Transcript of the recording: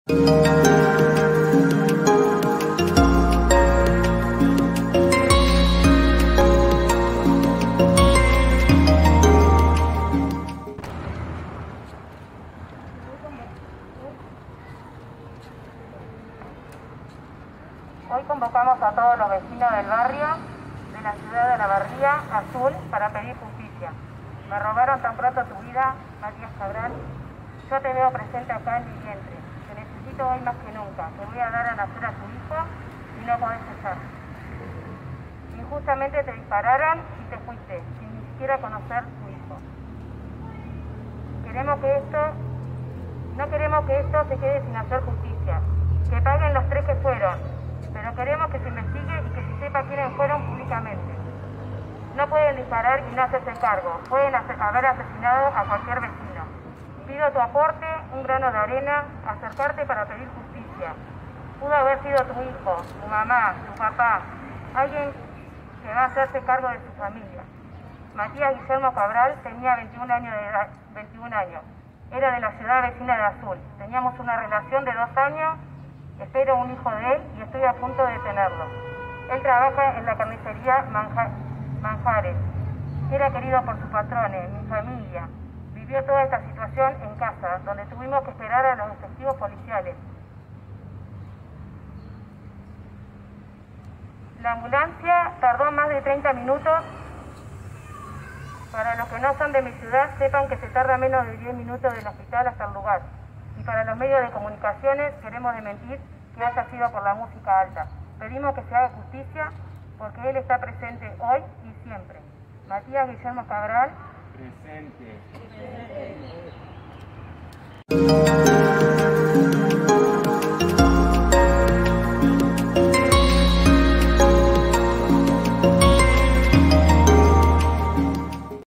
Hoy convocamos a todos los vecinos del barrio de la ciudad de La Barría Azul para pedir justicia. Me robaron tan pronto tu vida, Matías Cabral. Yo te veo presente acá en mi vientre. Te necesito hoy más que nunca. Te voy a dar a nacer a tu hijo y no podés cesar. Injustamente te dispararon y te fuiste, sin ni siquiera conocer tu hijo. No queremos que esto se quede sin hacer justicia. Que paguen los 3 que fueron, pero queremos que se investigue y que se sepa quiénes fueron públicamente. No pueden disparar y no hacerse cargo. Pueden haber asesinado a cualquier vecino. Pido tu aporte, un grano de arena, acercarte para pedir justicia. Pudo haber sido tu hijo, tu mamá, tu papá, alguien que va a hacerse cargo de su familia. Matías Guillermo Cabral tenía 21 años de edad, 21 años. Era de la ciudad vecina de Azul. Teníamos una relación de 2 años. Espero un hijo de él y estoy a punto de tenerlo. Él trabaja en la carnicería Manjares. Era querido por sus patrones, mi familia. Vivió toda esta situación en casa, donde tuvimos que esperar a los efectivos policiales. La ambulancia tardó más de 30 minutos. Para los que no son de mi ciudad, sepan que se tarda menos de 10 minutos del hospital hasta el lugar. Y para los medios de comunicaciones queremos desmentir que haya sido por la música alta. Pedimos que se haga justicia porque él está presente hoy y siempre. Matías Guillermo Cabral. Presente.